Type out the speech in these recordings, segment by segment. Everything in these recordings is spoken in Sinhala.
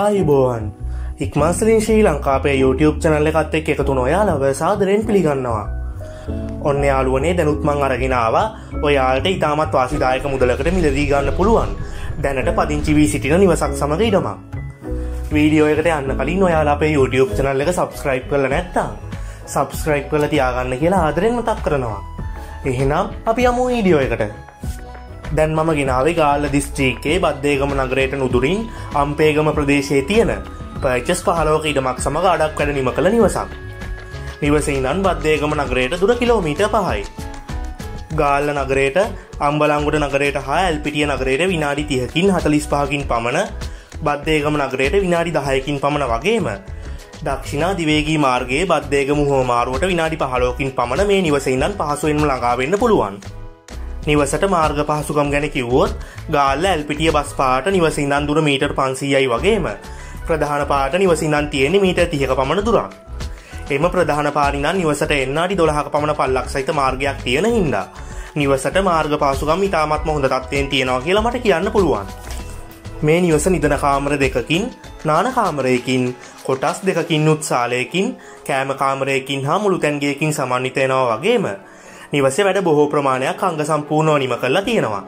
ආයුබෝවන් ඉක්මන්සලින් ශ්‍රී ලංකාවේ YouTube channel එකත් එක්ක එකතු වෙන ඔයාලව සාදරයෙන් පිළිගන්නවා. ඔන්න යාළුවනේ දැනුත් මං අරගෙන ආවා ඔයාලට ඉතාමත් වාසිදායක මුදලකට මිලදී ගන්න පුළුවන් දැනට පදිංචි වී සිටින නිවසක් සමග ඉඩමක්. වීඩියෝ එකට යන්න කලින් ඔයාලා අපේ YouTube channel එක subscribe කරලා නැත්නම් subscribe කරලා තියාගන්න කියලා ආදරෙන් මතක් කරනවා. එහෙනම් අපි යමු වීඩියෝ එකට. දැන් මම ගෙනාවේ ගාල්ල දිස්ත්‍රික්කයේ බද්දේගම නගරයට නුදුරින් අම්පේගම ප්‍රදේශයේ තියෙන පර්චස් 15ක ඉඩමක් සමග අඩක් වැඩ නිම කළ නිවසක්. නිවසේ ඉඳන් බද්දේගම නගරයට දුර කිලෝමීටර් 5යි. ගාල්ල නගරයට, අම්බලන්ගොඩ නගරයට හා ඇල්පිටිය නගරයට විනාඩි 30කින් 45කින් පමණ, බද්දේගම නගරයට විනාඩි 10කින් පමණ වගේම දක්ෂිණා දිවේගී මාර්ගයේ බද්දේගම හුවමාරුවට විනාඩි 15කින් පමණ මේ නිවසේ ඉඳන් පහසුවෙන්ම ළඟා වෙන්න පුළුවන්. නිවසට මාර්ග පහසුකම් ගැන කිව්වොත් ගාල්ල ඇල්පිටිය බස් පාට නිවසේ ඉඳන් දුර මීටර් 500යි වගේම ප්‍රධාන පාට නිවසේ ඉඳන් තියෙන්නේ මීටර් 30ක පමණ දුරක්. එම ප්‍රධාන පාරේ ඉඳන් නිවසට එන්න අඩි 12ක පමණ පල්ලක් සහිත මාර්ගයක් තියෙන හින්දා නිවසට මාර්ග පහසුකම් ඉතාමත්ම හොඳ තත්ත්වයෙන් තියෙනවා කියලා මට කියන්න පුළුවන්. මේ නිවස නිදන කාමර දෙකකින්, නාන කාමරයකින්, කොටස් දෙකකින් උත්සාලයකින්, කෑම කාමරයකින් හා මුළුතැන් ගෙයකින් සමන්විත වෙනවා වගේම නිවසේ වැඩ බොහෝ ප්‍රමාණයක් අංග සම්පූර්ණව නිම කරලා තියෙනවා.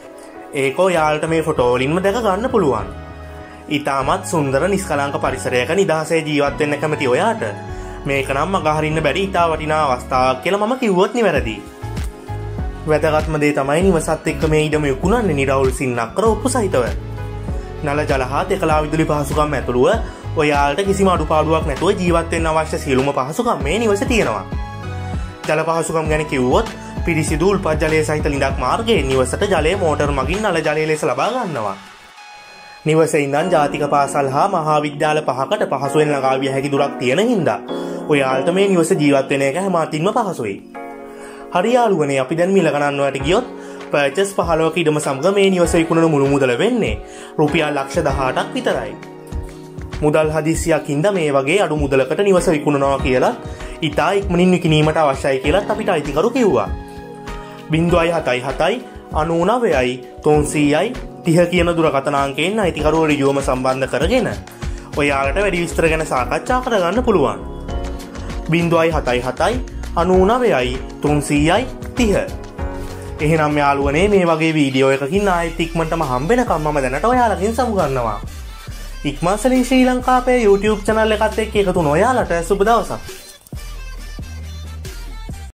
ඒක ඔයාලට මේ ෆොටෝ වලින්ම දැක ගන්න පුළුවන්. ඉතාමත් සුන්දර නිස්කලංක පරිසරයක නිදහසේ ජීවත් වෙන්න කැමති ඔයාට මේක නම් මගහරින්න බැරි ඉතා වටිනා අවස්ථාවක් කියලා මම කිව්වොත් නිවැරදි. වැදගත්ම දේ තමයි නිවසත් එක්ක මේ ඉඩම විකුණන්නේ නිරවුල් සින්නක් කර ඔප්පු සහිතව. නල ජල හා තෙකලා විදුලි පහසුකම් ඇතුළුව ඔයාලට කිසිම අඩුපාඩුවක් නැතුව ජීවත් වෙන්න අවශ්‍ය සියලුම පහසුකම් මේ නිවසේ තියෙනවා. ජල පහසුකම් ගැන කිව්වොත් පිරිසිදු උල්පත් ජලය සහිත ලිඳක් මාර්ගයේ නිවසට ජලය මෝටර් මගින් නල ජලය ලෙස ලබා ගන්නවා. නිවසේ ඉඳන් ජාතික පාසල් හා මහාවිද්‍යාල 5කට පහසුවෙන් ළඟා විය හැකි දුරක් තියෙන හින්දා ඔයාලට මේ නිවසේ ජීවත් වෙන එක හැම අතින්ම පහසුයි. හරි යාළුවනේ, අපි දැන් මිල ගණන් වලට ගියොත් පර්චස් 15ක ඉඩම සමග මේ නිවස විකුණන මුළු මුදල වෙන්නේ රුපියල් ලක්ෂ 18ක් විතරයි. මුදල් හදිස්සියක් හින්දා මේ වගේ අඩු මුදලකට නිවස විකුණනවා කියලා ඉතා ඉක්මනින් විකිණීමට අවශ්‍යයි කියලා අපිට අයිතිකරු කිව්වා. 077 99යි 300යි 30 කියන දුරකථන අංකයෙන් අයිතිකරුවෝ ඍජුවම සම්බන්ධ කරගෙන ඔයාලට වැඩි විස්තර ගැන සාකච්ඡා කරගන්න පුළුවන්. 077 99යි 300යි 30. එහෙනම් යාළුවනේ, මේ වගේ වීඩියෝ එකකින් ආයෙත් ඉක්මනටම හම්බෙනකම් මම දැනට ඔයාලකින් සමුගන්නවා. ඉක්මන්සලින් ශ්‍රී ලංකාවේ YouTube channel එකත් එක්ක එකතු වෙන ඔයාලට සුබ දවසක්.